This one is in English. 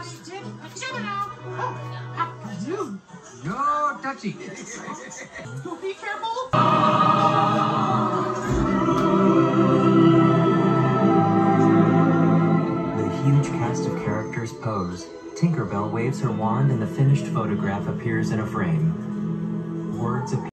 Dude, no touchy. Be careful. The huge cast of characters pose. Tinkerbell waves her wand and the finished photograph appears in a frame. Words appear.